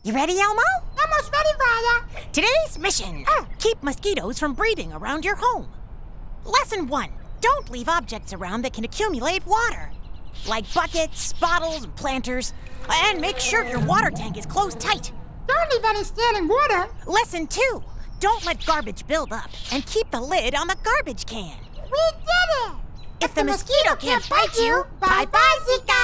You ready, Elmo? Almost ready, Raya. Today's mission, keep mosquitoes from breeding around your home. Lesson 1, don't leave objects around that can accumulate water, like buckets, bottles, and planters. And make sure your water tank is closed tight. Don't leave any standing water. Lesson 2, don't let garbage build up, and keep the lid on the garbage can. We did it! If the mosquito can't bite you, bye-bye, Zika!